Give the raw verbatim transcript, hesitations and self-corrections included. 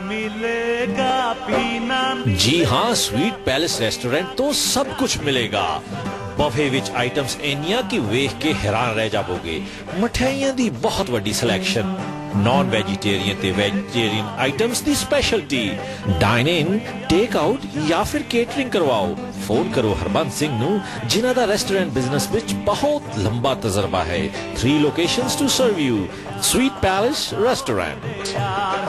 मिलेगा पीना। जी हाँ, स्वीट पैलेस रेस्टोरेंट तो सब कुछ मिलेगा। बफे विच आइटम्स इनिया कि वेख के हैरान रह जाओगे। मठियाइयां दी बहुत वड्डी सिलेक्शन, नॉन वेजिटेरियन ते वेजिटेरियन आइटम्स दी speciality. Dine in, take out या फिर केटरिंग करवाओ। फोन करो हरबंस सिंह नू, जिन्हां दा रेस्टोरेंट बिजनेस विच बहुत लंबा तजर्बा है। Three locations to serve you. Sweet palace restaurant.